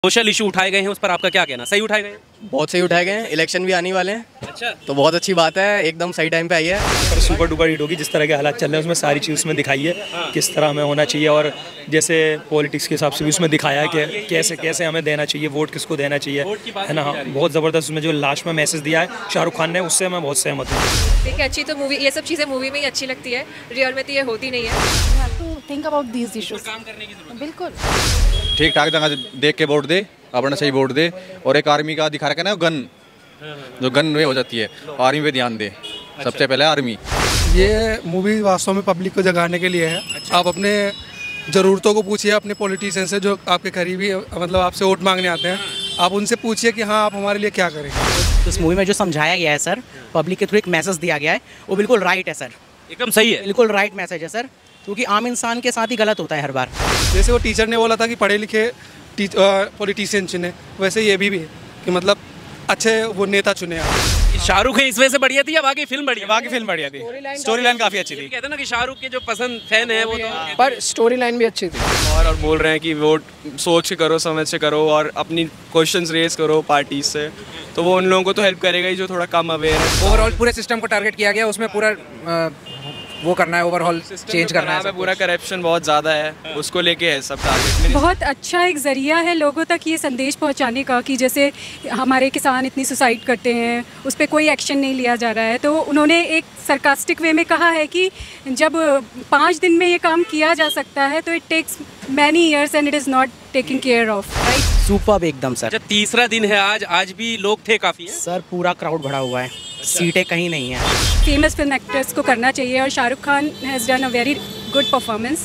Social issue उठाए गए हैं, उस पर आपका क्या कहना? सही उठाए गए हैं? बहुत सही उठाए गए हैं। इलेक्शन भी आने वाले हैं। अच्छा, तो बहुत अच्छी बात है, एकदम सही टाइम पे आई है। पर सुपर डुपर हिट होगी। जिस तरह के हालात चल रहे हैं उसमें सारी चीज़ उसमें दिखाई है किस तरह हमें होना चाहिए, और जैसे पॉलिटिक्स के हिसाब से भी उसमें दिखाया है कि कैसे कैसे हमें देना चाहिए, वोट किसको देना चाहिए, है ना। बहुत ज़बरदस्त उसमें जो लास्ट में मैसेज दिया है शाहरुख खान ने, उससे मैं बहुत सहमत हूँ। देखिए, अच्छी तो मूवी, ये सब चीज़ें मूवी में ही अच्छी लगती है, रियल में तो ये होती नहीं है। Think about these issues. काम करने की जरूरत बिल्कुल ठीक ठाक जगह देख के वोट दे, अपना सही वोट दे। और एक आर्मी का दिखा रखा है ना, गन जो गन में हो जाती है, आर्मी पे ध्यान दे। सबसे पहले आर्मी। ये मूवी वास्तव में पब्लिक को जगाने के लिए है। आप अपने ज़रूरतों को पूछिए अपने पॉलिटिशियन से, जो आपके करीबी मतलब आपसे वोट मांगने आते हैं। आप उनसे पूछिए कि हाँ, आप हमारे लिए क्या करें। इस मूवी में जो समझाया गया है सर, पब्लिक के थ्रू एक मैसेज दिया गया है, वो बिल्कुल राइट है सर। एकदम सही है, बिल्कुल राइट मैसेज है सर, क्योंकि आम इंसान के साथ ही गलत होता है हर बार। जैसे वो टीचर ने बोला था कि पढ़े लिखे पॉलिटिशियन चुने, वैसे ये भी है कि मतलब अच्छे वो नेता चुने आप। शाहरुख है इस वजह से बढ़िया थी या बाकी फिल्म बढ़िया? बाकी फिल्म बढ़िया थी, स्टोरी लाइन काफ़ी अच्छी थी। कहते हैं ना कि शाहरुख के जो पसंद फैन है वो तो, पर स्टोरी लाइन भी अच्छी थी। और बोल रहे हैं कि वोट सोच के करो, समझ से करो, और अपनी क्वेश्चंस रेज करो पार्टी से, तो वो उन लोगों को तो हेल्प करेगा ही जो थोड़ा कम अवेयर है। ओवरऑल पूरे सिस्टम को टारगेट किया गया, उसमें पूरा वो करना है, ओवरऑल चेंज करना है। पूरा करप्शन बहुत ज़्यादा है, उसको लेके है सब टारगेट। बहुत अच्छा एक ज़रिया है लोगों तक ये संदेश पहुंचाने का कि जैसे हमारे किसान इतनी सुसाइड करते हैं, उस पर कोई एक्शन नहीं लिया जा रहा है। तो उन्होंने एक सरकास्टिक वे में कहा है कि जब 5 दिन में ये काम किया जा सकता है तो it takes many years and it is not taking care of, right. Superb एकदम सर। जब तीसरा दिन है आज भी लोग थे काफ़ी सर, पूरा क्राउड भरा हुआ है, सीटें कहीं नहीं है। फेमस फिल्म एक्टर्स को करना चाहिए और Shahrukh Khan has done a very good performance.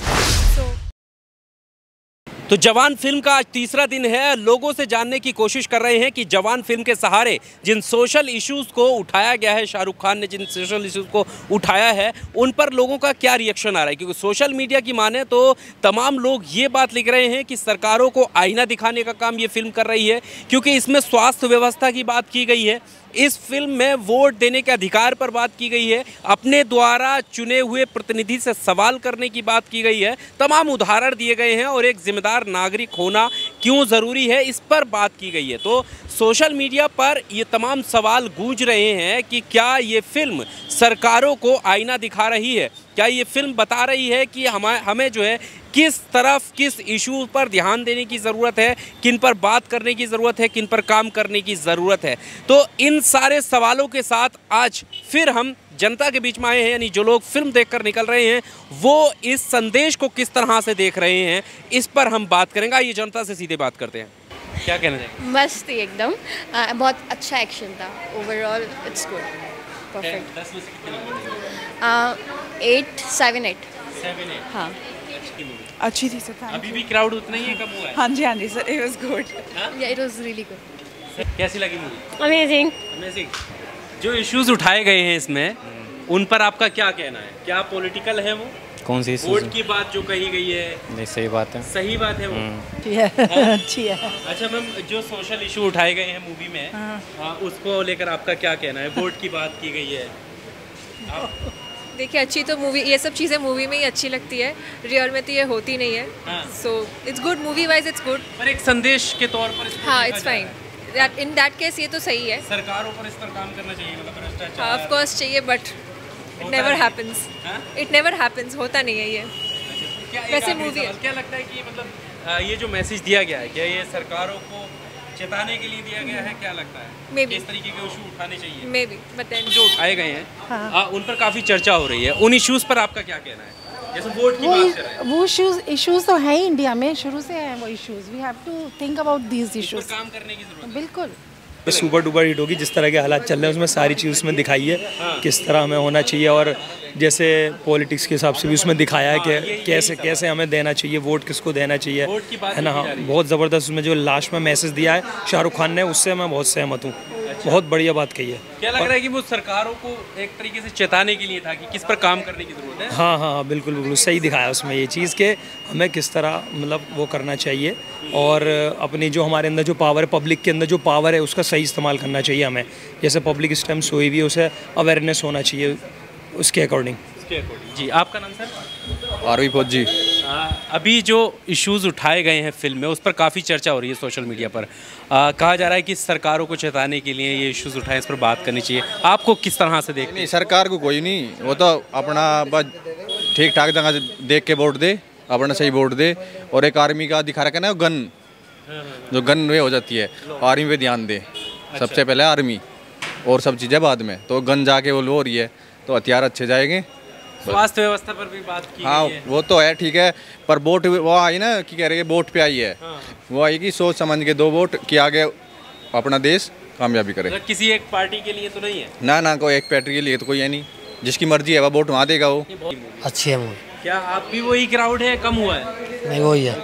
तो जवान फिल्म का आज तीसरा दिन है। लोगों से जानने की कोशिश कर रहे हैं कि जवान फिल्म के सहारे जिन सोशल इश्यूज़ को उठाया गया है, शाहरुख खान ने जिन सोशल इश्यूज़ को उठाया है, उन पर लोगों का क्या रिएक्शन आ रहा है। क्योंकि सोशल मीडिया की माने तो तमाम लोग ये बात लिख रहे हैं कि सरकारों को आईना दिखाने का काम ये फिल्म कर रही है, क्योंकि इसमें स्वास्थ्य व्यवस्था की बात की गई है, इस फिल्म में वोट देने के अधिकार पर बात की गई है, अपने द्वारा चुने हुए प्रतिनिधि से सवाल करने की बात की गई है, तमाम उदाहरण दिए गए हैं और एक जिम्मेदार नागरिक होना क्यों ज़रूरी है इस पर बात की गई है। तो सोशल मीडिया पर ये तमाम सवाल गूंज रहे हैं कि क्या ये फिल्म सरकारों को आईना दिखा रही है, क्या ये फिल्म बता रही है कि हमें जो है किस तरफ किस इशू पर ध्यान देने की ज़रूरत है, किन पर बात करने की ज़रूरत है, किन पर काम करने की ज़रूरत है। तो इन सारे सवालों के साथ आज फिर हम जनता के बीच में आए हैं, यानी जो लोग फिल्म देखकर निकल रहे हैं वो इस संदेश को किस तरह से देख रहे हैं, इस पर हम बात करेंगे। ये जनता से सीधे बात करते हैं। क्या कहना चाहिए? मस्त थी एकदम, बहुत अच्छा एक्शन था, ओवरऑल इट्स गुड, परफेक्ट। 10 में से कितने नंबर देंगे? 8, 7, 8। हाँ, अच्छी थी सर। अभी भी क्राउड उतना ही है, कम हुआ है? हाँ जी sir, it was good. It was really good. कैसी लगी मूवी? अमेजिंग। जो इश्यूज उठाए गए हैं इसमें, उन पर आपका क्या कहना है? क्या पॉलिटिकल है वो? कौन सी वोट की बात जो कही गई है? नहीं, सही बात है, सही बात है वो। अच्छी है। अच्छा मैम, जो सोशल इशू उठाए गए हैं मूवी में, उसको लेकर आपका क्या कहना है? वोट की बात की गई है। देखिए, अच्छी तो मूवी, ये सब चीज़ें मूवी में ही अच्छी लगती है, रियल में तो ये होती नहीं है। So it's good, movie wise it's good, पर एक संदेश के तौर पर हाँ, it's fine. In that case ये तो सही है। सरकारों पर इस पर काम करना चाहिए, मतलब भ्रष्टाचार ऑफ कोर्स चाहिए, but it never happens. It never happens, होता नहीं है ये। वैसे मूवी है। क्या लगता है कि मतलब ये जो मैसेज दिया गया है, क्या ये सरकारों को चेताने के लिए दिया गया है? क्या लगता है Maybe. इस तरीके के इशू उठाने चाहिए? मे बी, बट देन जो उठाए गए हैं उन पर काफ़ी चर्चा हो रही है। उन इश्यूज पर आपका क्या कहना है? जैसे वोट की बात कर रहे हैं, वो इश्यूज तो है इंडिया में, शुरू से है वो issues. We have to think about these issues. काम करने की जरूरत है। बिल्कुल सुपर डुपर हिट होगी। जिस तरह के हालात चल रहे हैं उसमें सारी चीज़ उसमें दिखाई है किस तरह हमें होना चाहिए, और जैसे पॉलिटिक्स के हिसाब से भी उसमें दिखाया है कि कैसे कैसे हमें देना चाहिए, वोट किसको देना चाहिए, है ना। बहुत ज़बरदस्त उसमें जो लास्ट में मैसेज दिया है शाहरुख खान ने, उससे मैं बहुत सहमत हूँ। बहुत बढ़िया बात कही है। क्या लग रहा है कि वो सरकारों को एक तरीके से चेताने के लिए था कि किस पर काम करने की जरूरत है? हाँ, बिल्कुल बिल्कुल सही दिखाया उसमें ये चीज़ के हमें किस तरह मतलब वो करना चाहिए, और अपनी जो हमारे अंदर जो पावर है, पब्लिक के अंदर जो पावर है, उसका सही इस्तेमाल करना चाहिए हमें। जैसे पब्लिक इस टाइम सोई भी है, उसे अवेयरनेस होना चाहिए उसके अकॉर्डिंग। जी, आपका नाम सर? आरवी फौजी। अभी जो इश्यूज उठाए गए हैं फिल्म में उस पर काफ़ी चर्चा हो रही है सोशल मीडिया पर। कहा जा रहा है कि सरकारों को चेताने के लिए ये इश्यूज उठाए, इस पर बात करनी चाहिए। आपको किस तरह से देखते हैं? नहीं, सरकार को कोई नहीं, वो तो अपना बस ठीक ठाक जगह देख के वोट दे, अपना सही वोट दे। और एक आर्मी का दिखा रखा है ना गन, जो गन वे हो जाती है, आर्मी पे ध्यान दे। सबसे पहले आर्मी और सब चीज़ें बाद में। तो गन जाके वो लो हो रही है तो हथियार अच्छे जाएंगे। स्वास्थ्य व्यवस्था पर भी बात की हाँ गई है। वो तो है, ठीक है, पर वोट वो आई ना कि कह रहे हैं वोट पे आई है। वो आई कि सोच समझ के दो वोट कि आगे अपना देश कामयाबी करे। मतलब किसी एक पार्टी के लिए तो नहीं है ना, कोई एक पार्टी के लिए तो कोई है नहीं, जिसकी मर्जी है वह वोट वहाँ देगा। वो अच्छी है मूवी। क्या आप भी वही क्राउड है, कम हुआ है? नहीं, वही है,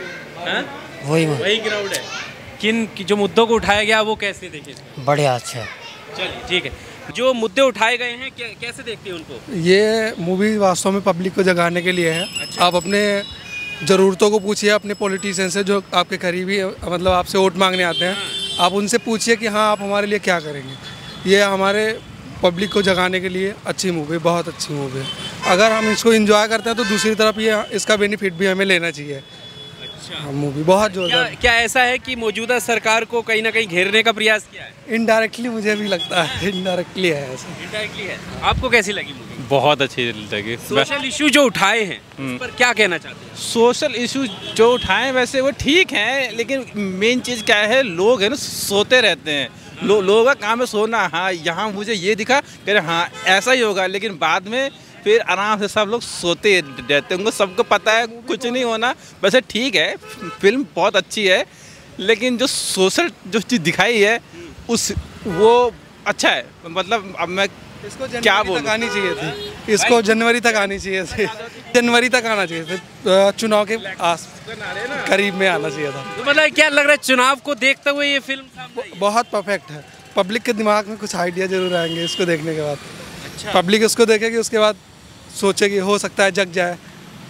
वही क्राउड है। किन जो मुद्दों को उठाया गया वो कैसे देखे? बढ़िया, अच्छा है। चलिए ठीक है, जो मुद्दे उठाए गए हैं कैसे देखते हैं उनको? ये मूवी वास्तव में पब्लिक को जगाने के लिए है। अच्छा। आप अपने ज़रूरतों को पूछिए अपने पॉलिटिशियन से जो आपके करीबी मतलब आपसे वोट मांगने आते हैं। आप उनसे पूछिए कि हाँ आप हमारे लिए क्या करेंगे। ये हमारे पब्लिक को जगाने के लिए अच्छी मूवी, बहुत अच्छी मूवी है। अगर हम इसको एंजॉय करते हैं तो दूसरी तरफ ये इसका बेनिफिट भी हमें लेना चाहिए। अच्छा, मूवी बहुत जोरदार। क्या ऐसा है कि मौजूदा सरकार को कहीं ना कहीं घेरने का प्रयास किया है? इनडायरेक्टली मुझे भी लगता है, इनडायरेक्टली है ऐसा। इनडायरेक्टली है। आपको कैसी लगी मूवी? बहुत अच्छी लगी। सोशल इशू जो उठाए हैं उस पर क्या कहना चाहते हैं? सोशल इशू जो उठाए वैसे वो ठीक हैं, लेकिन मेन चीज़ क्या है, लोग है ना सोते रहते हैं। लोगों का काम है सोना। हाँ, यहाँ मुझे ये दिखा कह रहे हाँ ऐसा ही होगा, लेकिन बाद में फिर आराम से सब लोग सोते रहते हैं। उनको सबको पता है कुछ नहीं होना। वैसे ठीक है, फिल्म बहुत अच्छी है, लेकिन जो सोशल जो चीज़ दिखाई है उस वो अच्छा है। मतलब अब मैं इसको क्या बोलूं, आनी चाहिए थी, इसको जनवरी तक आनी चाहिए थी, जनवरी तक आना चाहिए था, चुनाव के आस करीब में आना चाहिए था। तो मतलब क्या लग रहा है चुनाव को देखते हुए ये फिल्म बहुत परफेक्ट है। पब्लिक के दिमाग में कुछ आइडिया जरूर आएंगे इसको देखने के बाद। अच्छा। पब्लिक इसको देखेगी, उसके बाद सोचेगी, हो सकता है जग जाए,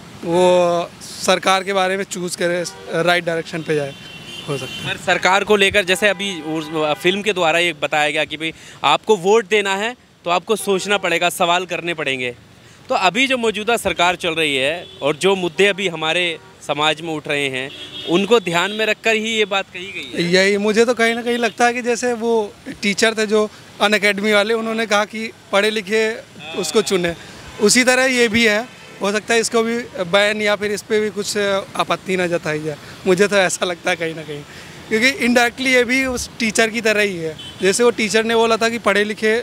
वो सरकार के बारे में चूज करे, राइट डायरेक्शन पे जाए, हो सकता है। सरकार को लेकर जैसे अभी फिल्म के द्वारा ये बताया गया कि भाई आपको वोट देना है तो आपको सोचना पड़ेगा, सवाल करने पड़ेंगे। तो अभी जो मौजूदा सरकार चल रही है और जो मुद्दे अभी हमारे समाज में उठ रहे हैं उनको ध्यान में रखकर ही ये बात कही गई है। यही मुझे तो कहीं ना कहीं लगता है कि जैसे वो टीचर थे जो अनअकैडमी वाले, उन्होंने कहा कि पढ़े लिखे उसको चुने, उसी तरह ये भी है। हो सकता है इसको भी बैन या फिर इस पर भी कुछ आपत्ति ना जताई जाए। मुझे तो ऐसा लगता है कहीं ना कहीं, क्योंकि इनडायरेक्टली ये भी उस टीचर की तरह ही है। जैसे वो टीचर ने बोला था कि पढ़े लिखे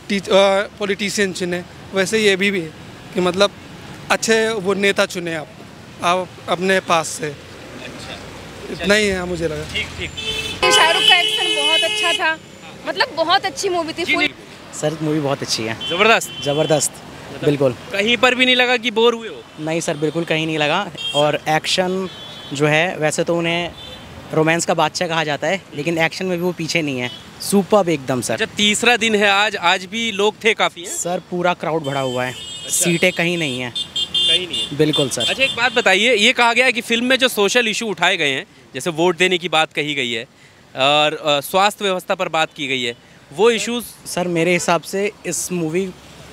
पॉलिटिशियन चुने, वैसे ये भी है कि मतलब अच्छे वो नेता चुने आप अपने पास से। अच्छा, इतना ही है मुझे लगा। ठीक। शाहरुख का एक्शन बहुत अच्छा था, मतलब बहुत अच्छी मूवी थी। फुल सर मूवी बहुत अच्छी है, ज़बरदस्त बिल्कुल। कहीं पर भी नहीं लगा कि बोर हुए हो? नहीं सर, बिल्कुल कहीं नहीं लगा। और एक्शन जो है, वैसे तो उन्हें रोमांस का बादशाह कहा जाता है, लेकिन एक्शन में भी वो पीछे नहीं है। सुपर्ब एकदम सर। जब तीसरा दिन है आज भी लोग थे काफ़ी हैं? सर पूरा क्राउड भरा हुआ है। अच्छा। सीटें कहीं नहीं है, कहीं नहीं है। बिल्कुल सर। अच्छा, एक बात बताइए, ये कहा गया है कि फिल्म में जो सोशल इशू उठाए गए हैं, जैसे वोट देने की बात कही गई है और स्वास्थ्य व्यवस्था पर बात की गई है, वो इश्यूज सर मेरे हिसाब से इस मूवी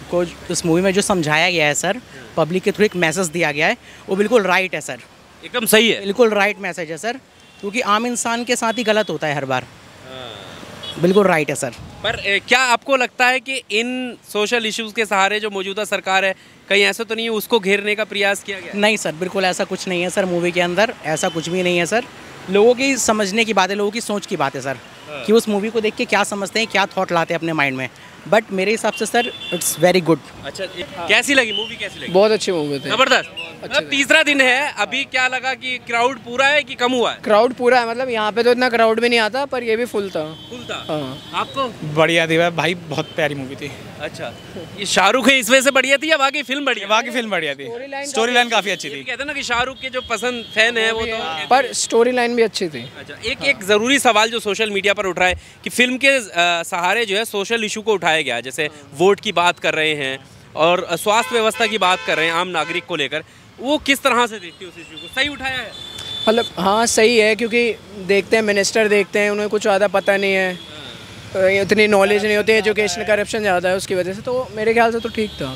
में जो समझाया गया है सर, पब्लिक के थ्रू एक मैसेज दिया गया है, वो बिल्कुल राइट है सर। एकदम सही है, बिल्कुल राइट मैसेज है सर, क्योंकि आम इंसान के साथ ही गलत होता है हर बार। बिल्कुल राइट है सर। पर क्या आपको लगता है कि इन सोशल इश्यूज के सहारे जो मौजूदा सरकार है, कहीं ऐसा तो नहीं है उसको घेरने का प्रयास किया गया? नहीं सर, बिल्कुल ऐसा कुछ नहीं है सर। मूवी के अंदर ऐसा कुछ भी नहीं है सर। लोगों की समझने की बात है, लोगों की सोच की बात है सर, कि उस मूवी को देख के क्या समझते हैं, क्या थॉट लाते हैं अपने माइंड में। बट मेरे हिसाब से सर इट्स वेरी गुड। अच्छा, कैसी लगी मूवी? कैसी लगी? बहुत अच्छी मूवी थी, जबरदस्त। मतलब तीसरा दिन है, अभी क्या लगा कि क्राउड पूरा है कि कम हुआ है? क्राउड पूरा है, मतलब यहाँ पे तो इतना क्राउड भी नहीं आता, पर ये भी फुल था। हाँ। आपको? बढ़िया थी भाई, बहुत प्यारी मूवी थी। अच्छा, ये शाहरुख है इस वजह से बढ़िया थी या बाकी फिल्म बढ़िया? बाकी फिल्म बढ़िया थी, स्टोरी लाइन काफी अच्छी थी। कहते हैं ना कि शाहरुख के जो पसंद फैन है वो तो, पर स्टोरी लाइन भी अच्छी थी। अच्छा, एक जरूरी सवाल जो सोशल मीडिया पर उठ रहा है कि फिल्म के सहारे जो है सोशल इशू को उठाया गया, जैसे वोट की बात कर रहे हैं और स्वास्थ्य व्यवस्था की बात कर रहे हैं आम नागरिक को लेकर, वो किस तरह से देखते हो उस इशू को? सही उठाया है? मतलब हाँ सही है, क्योंकि देखते हैं मिनिस्टर देखते हैं, उन्हें कुछ ज़्यादा पता नहीं है, इतनी नॉलेज नहीं होती, एजुकेशन करप्शन ज़्यादा है उसकी वजह से, तो मेरे ख्याल से तो ठीक था।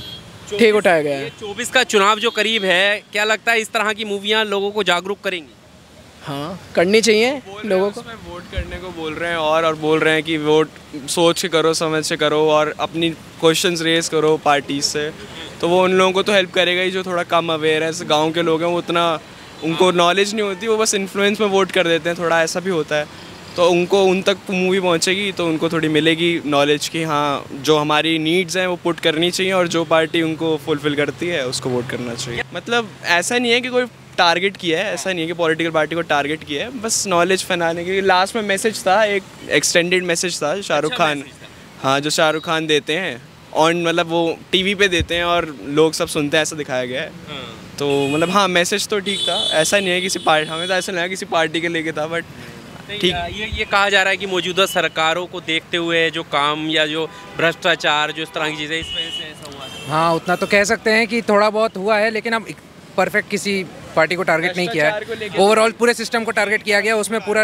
ठीक उठाया गया है। 24 का चुनाव जो करीब है, क्या लगता है इस तरह की मूवियाँ लोगों को जागरूक करेंगी? हाँ, करनी चाहिए लोगों को। वोट करने को बोल रहे हैं और बोल रहे हैं कि वोट सोच के करो, समझ से करो और अपनी क्वेश्चंस रेज करो पार्टीज से, तो वो उन लोगों को तो हेल्प करेगा ही जो थोड़ा कम अवेयर है। गांव के लोग हैं, वो उतना उनको नॉलेज नहीं होती, वो बस इन्फ्लुएंस में वोट कर देते हैं, थोड़ा ऐसा भी होता है। तो उनको उन तक मूवी पहुंचेगी तो उनको थोड़ी मिलेगी नॉलेज कि हाँ जो हमारी नीड्स हैं वो पुट करनी चाहिए और जो पार्टी उनको फुलफिल करती है उसको वोट करना चाहिए। मतलब ऐसा नहीं है कि कोई टारगेट किया है, ऐसा नहीं है कि पॉलिटिकल पार्टी को टारगेट किया है, बस नॉलेज फैलाने के लिए। लास्ट में मैसेज था, एक एक्सटेंडेड मैसेज था शाहरुख खान, हाँ जो शाहरुख खान देते हैं ऑन, मतलब वो टीवी पे देते हैं और लोग सब सुनते हैं, ऐसा दिखाया गया है। तो मतलब हाँ मैसेज तो ठीक था, ऐसा नहीं है किसी पार्टी, हमें तो ऐसा नहीं है किसी पार्टी के लेके था, बट ठीक। ये कहा जा रहा है कि मौजूदा सरकारों को देखते हुए जो काम या जो भ्रष्टाचार जो इस तरह की चीज़ें, इस वजह से ऐसा हुआ है। हाँ, उतना तो कह सकते हैं कि थोड़ा बहुत हुआ है, लेकिन अब परफेक्ट किसी पार्टी को टारगेट नहीं किया है। ओवरऑल पूरे सिस्टम को टारगेट किया गया, उसमें पूरा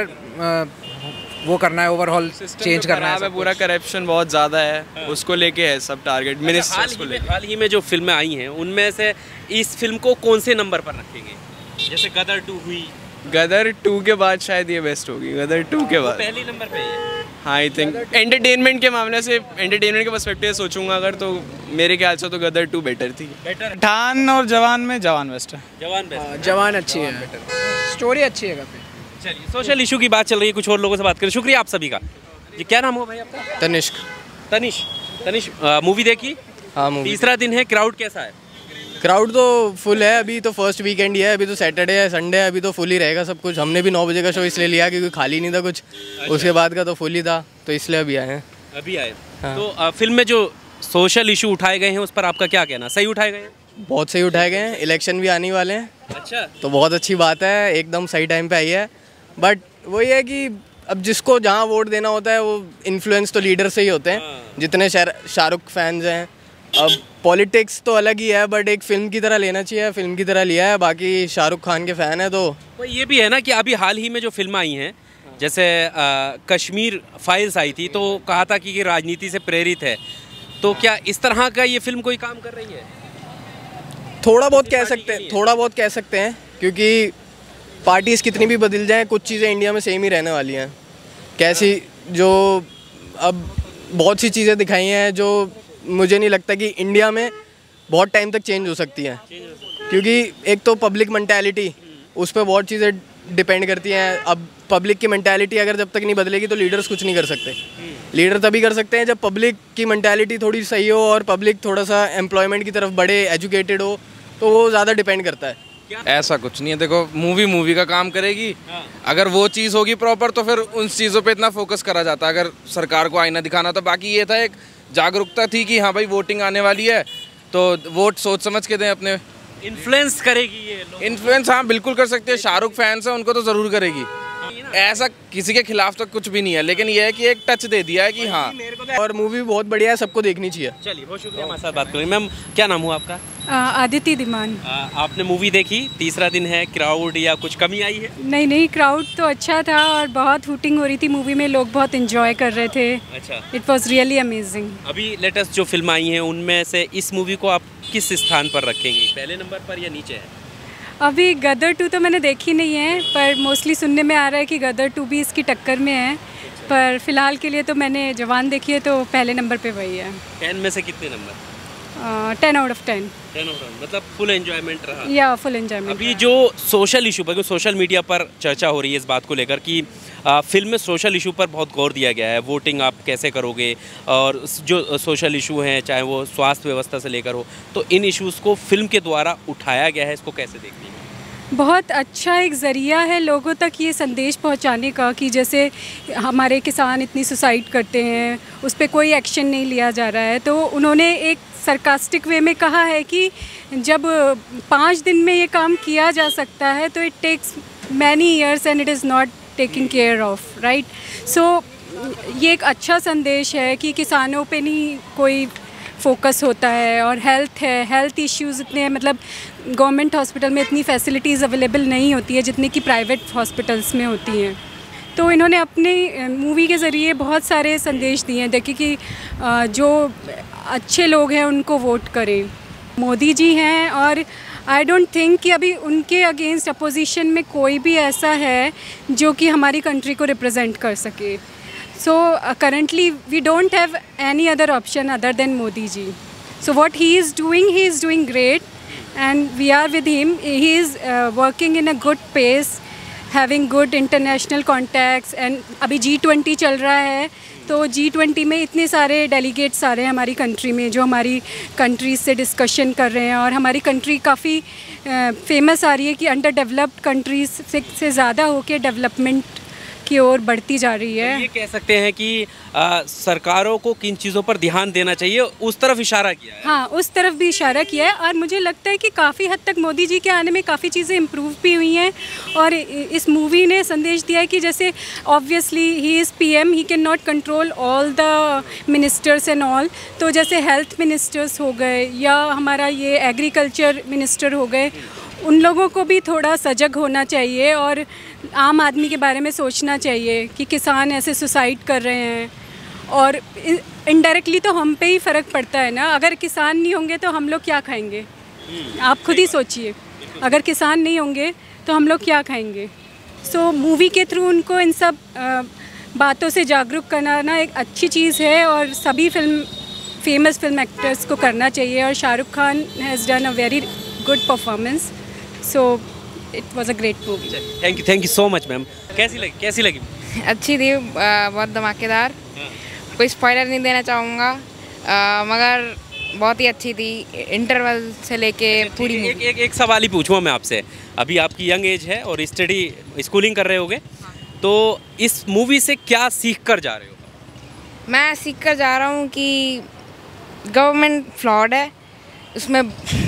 वो करना है, ओवरऑल चेंज करना है। पूरा करप्शन बहुत ज़्यादा है, उसको लेके है सब टारगेट मिनिस्टर्स को लेके। हाल ही में जो फिल्में आई हैं उनमें से इस फिल्म को कौन से नंबर पर रखेंगे? जैसे गदर 2 हुई, गदर 2 के बाद शायद ये बेस्ट होगी। गदर 2 के बाद पहले नंबर पे है। हाँ, आई थिंक एंटरटेनमेंट के मामले से, एंटरटेनमेंट के पर्सपेक्टिव से सोचूंगा अगर, तो मेरे ख्याल से तो गदर 2 बेटर थी। पठान और जवान में जवान बेस्ट है। जवान बेस्ट, जवान अच्छी है, स्टोरी अच्छी है काफी। चलिए, सोशल इशू की बात चल रही है, कुछ और लोगों से बात करें। शुक्रिया आप सभी का। जी क्या नाम होगा भाई आपका? तनिष्क। मूवी देखी? हाँ, मूवी। तीसरा दिन है, क्राउड कैसा है? क्राउड तो फुल है, अभी तो फर्स्ट वीकेंड ही है, अभी तो सैटरडे है, संडे है, अभी तो फुल ही रहेगा सब कुछ। हमने भी 9 बजे का शो इसलिए लिया क्योंकि खाली नहीं था कुछ। उसके बाद का तो फुल ही था, तो इसलिए अभी आए हैं। अभी आए। हाँ। तो फिल्म में जो सोशल इशू उठाए गए हैं उस पर आपका क्या कहना? सही उठाए गए हैं? बहुत सही उठाए गए हैं, इलेक्शन भी आने वाले हैं। अच्छा, तो बहुत अच्छी बात है, एकदम सही टाइम पे आई है। बट वही है कि अब जिसको जहाँ वोट देना होता है वो इन्फ्लुएंस तो लीडर से ही होते हैं, जितने शाहरुख फैंस हैं। अब पॉलिटिक्स तो अलग ही है, बट एक फिल्म की तरह लेना चाहिए, फिल्म की तरह लिया है। बाकी शाहरुख खान के फ़ैन है तो ये भी है ना कि अभी हाल ही में जो फिल्म आई हैं, जैसे कश्मीर फाइल्स आई थी, तो कहा था कि ये राजनीति से प्रेरित है। तो क्या इस तरह का ये फिल्म कोई काम कर रही है? थोड़ा बहुत कह सकते हैं, क्योंकि पार्टीज़ कितनी भी बदल जाएं, कुछ चीज़ें इंडिया में सेम ही रहने वाली हैं। कैसी जो अब बहुत सी चीज़ें दिखाई हैं जो मुझे नहीं लगता कि इंडिया में बहुत टाइम तक चेंज हो सकती हैं, क्योंकि एक तो पब्लिक मेंटालिटी, उस पर बहुत चीज़ें डिपेंड करती हैं। अब पब्लिक की मेंटालिटी अगर जब तक नहीं बदलेगी तो लीडर्स कुछ नहीं कर सकते। लीडर तभी कर सकते हैं जब पब्लिक की मेंटालिटी थोड़ी सही हो और पब्लिक थोड़ा सा एम्प्लॉयमेंट की तरफ बढ़े, एजुकेटेड हो, तो वो ज़्यादा डिपेंड करता है। ऐसा कुछ नहीं है, देखो मूवी का काम करेगी। अगर वो चीज़ होगी प्रॉपर तो फिर उन चीज़ों पे इतना फोकस करा जाता है। अगर सरकार को आईना दिखाना, तो बाकी ये था एक जागरूकता थी कि हाँ भाई वोटिंग आने वाली है तो वोट सोच समझ के दें अपने। इन्फ्लुएंस करेगी ये लोग? इन्फ्लुएंस हाँ बिल्कुल कर सकते हैं, शाहरुख फैंस हैं उनको तो ज़रूर करेगी। ऐसा किसी के खिलाफ तो कुछ भी नहीं है, लेकिन ये है कि एक टच दे दिया है कि हाँ। और मूवी बहुत बढ़िया है, सबको देखनी चाहिए। चलिए, बहुत शुक्रिया हमारे साथ बात करेंगे। मैम क्या नाम हुआ आपका? आदिति दिमान। आपने मूवी देखी, तीसरा दिन है, क्राउड या कुछ कमी आई है? नहीं, क्राउड तो अच्छा था और बहुत हूटिंग हो रही थी मूवी में, लोग बहुत एंजॉय कर रहे थे। अच्छा, इट वॉज रियली अमेजिंग। अभी लेटेस्ट जो फिल्म आई हैं उनमें से इस मूवी को आप किस स्थान पर रखेंगे, पहले नंबर पर या नीचे है? अभी गदर 2 तो मैंने देखी नहीं है, पर मोस्टली सुनने में आ रहा है कि गदर 2 भी इसकी टक्कर में है। पर फिलहाल के लिए तो मैंने जवान देखी है, तो पहले नंबर पे वही है। 10 में से कितने नंबर? 10 out of 10। मतलब फुल एंजॉयमेंट रहा? या फुल एंजॉयमेंट। अभी जो सोशल इशू पर, सोशल मीडिया पर चर्चा हो रही है इस बात को लेकर कि फिल्म में सोशल इशू पर बहुत गौर दिया गया है, वोटिंग आप कैसे करोगे, और जो सोशल इशू हैं चाहे वो स्वास्थ्य व्यवस्था से लेकर हो, तो इन इश्यूज़ को फिल्म के द्वारा उठाया गया है। इसको कैसे देखते हैं? बहुत अच्छा एक ज़रिया है लोगों तक ये संदेश पहुंचाने का कि जैसे हमारे किसान इतनी सुसाइड करते हैं, उस पर कोई एक्शन नहीं लिया जा रहा है। तो उन्होंने एक सरकास्टिक वे में कहा है कि जब 5 दिन में ये काम किया जा सकता है तो it takes many years and it is not taking care of, right. So ये एक अच्छा संदेश है कि किसानों पे नहीं कोई फोकस होता है, और हेल्थ है, हेल्थ इश्यूज़ इतने हैं, मतलब गवर्नमेंट हॉस्पिटल में इतनी फैसिलिटीज़ अवेलेबल नहीं होती है जितनी कि प्राइवेट हॉस्पिटल्स में होती हैं। तो इन्होंने अपनी मूवी के ज़रिए बहुत सारे संदेश दिए हैं। देखिए कि जो अच्छे लोग हैं उनको वोट करें, मोदी जी हैं और आई डोंट थिंक कि अभी उनके अगेंस्ट अपोजिशन में कोई भी ऐसा है जो कि हमारी कंट्री को रिप्रेजेंट कर सके। So currently we don't have any other option other than Modi ji. So what he is doing great and we are with him. He is working in a good pace, having good international contacts and अभी G20 चल रहा है, तो G20 में इतने सारे delegates आ रहे हैं हमारी कंट्री में जो हमारी कंट्रीज से डिस्कशन कर रहे हैं और हमारी कंट्री काफ़ी फेमस आ रही है कि अंडर डेवलप्ड कंट्रीज से ज़्यादा होकर डेवलपमेंट की ओर बढ़ती जा रही है। ये कह सकते हैं कि सरकारों को किन चीज़ों पर ध्यान देना चाहिए, उस तरफ इशारा किया है। हाँ, उस तरफ भी इशारा किया है और मुझे लगता है कि काफ़ी हद तक मोदी जी के आने में काफ़ी चीज़ें इम्प्रूव भी हुई हैं और इस मूवी ने संदेश दिया है कि जैसे obviously he is PM, he can not control all the ministers and all, तो जैसे हेल्थ मिनिस्टर्स हो गए या हमारा ये एग्रीकल्चर मिनिस्टर हो गए, उन लोगों को भी थोड़ा सजग होना चाहिए और आम आदमी के बारे में सोचना चाहिए कि किसान ऐसे सुसाइड कर रहे हैं और इनडायरेक्टली तो हम पे ही फ़र्क पड़ता है ना। अगर किसान नहीं होंगे तो हम लोग क्या खाएंगे? आप खुद ही सोचिए, अगर किसान नहीं होंगे तो हम लोग क्या खाएंगे? सो मूवी के थ्रू उनको इन सब बातों से जागरूक कराना एक अच्छी चीज़ है और सभी फेमस फिल्म एक्टर्स को करना चाहिए और Shahrukh Khan has done a very good performance. So it was a great movie. Thank you so much ma'am. कैसी लगी? अच्छी थी, बहुत धमाकेदार। कोई स्पॉइलर नहीं देना चाहूँगा, मगर बहुत ही अच्छी थी, इंटरवल से लेके पूरी। एक सवाल ही पूछूँगा मैं आपसे, अभी आपकी यंग एज है और स्कूलिंग कर रहे होगे, तो इस मूवी से क्या सीख कर जा रहे हो? मैं सीख कर जा रहा हूँ कि गवर्नमेंट फ्लॉड है, उसमें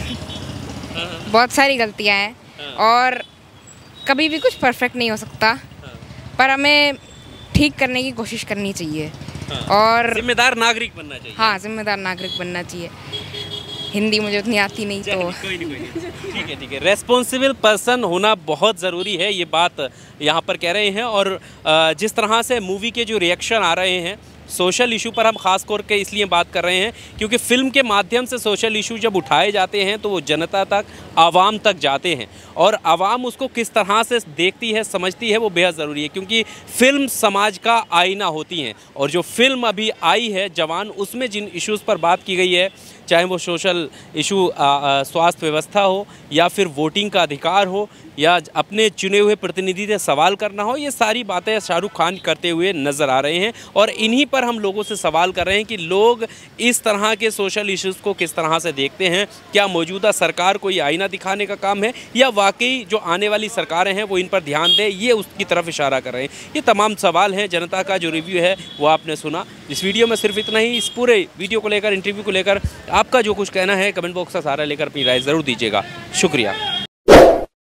बहुत सारी गलतियाँ हैं और कभी भी कुछ परफेक्ट नहीं हो सकता, पर हमें ठीक करने की कोशिश करनी चाहिए और जिम्मेदार नागरिक बनना चाहिए। हाँ, जिम्मेदार नागरिक बनना चाहिए। हिंदी मुझे उतनी आती नहीं तो कोई नहीं। ठीक है। रेस्पॉन्सिबल पर्सन होना बहुत ज़रूरी है, ये बात यहाँ पर कह रहे हैं। और जिस तरह से मूवी के जो रिएक्शन आ रहे हैं सोशल इशू पर, हम ख़ास कर के इसलिए बात कर रहे हैं क्योंकि फ़िल्म के माध्यम से सोशल इशू जब उठाए जाते हैं तो वो जनता तक, आवाम तक जाते हैं और आवाम उसको किस तरह से देखती है, समझती है, वो बेहद ज़रूरी है क्योंकि फ़िल्म समाज का आईना होती हैं। और जो फ़िल्म अभी आई है जवान, उसमें जिन इश्यूज़ पर बात की गई है, चाहे वो सोशल इशू स्वास्थ्य व्यवस्था हो या फिर वोटिंग का अधिकार हो या अपने चुने हुए प्रतिनिधि से सवाल करना हो, ये सारी बातें शाहरुख खान करते हुए नज़र आ रहे हैं। और इन्हीं पर हम लोगों से सवाल कर रहे हैं कि लोग इस तरह के सोशल इश्यूज़ को किस तरह से देखते हैं। क्या मौजूदा सरकार को ये आईना दिखाने का काम है या वाकई जो आने वाली सरकारें हैं वो इन पर ध्यान दें, ये उसकी तरफ इशारा कर रहे हैं? ये तमाम सवाल हैं। जनता का जो रिव्यू है वो आपने सुना। इस वीडियो में सिर्फ इतना ही। इस पूरे वीडियो को लेकर, इंटरव्यू को लेकर आपका जो कुछ कहना है कमेंट बॉक्स का सहारा लेकर अपनी राय ज़रूर दीजिएगा। शुक्रिया।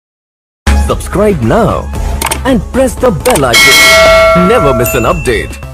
Subscribe now and press the bell icon. Never miss an update.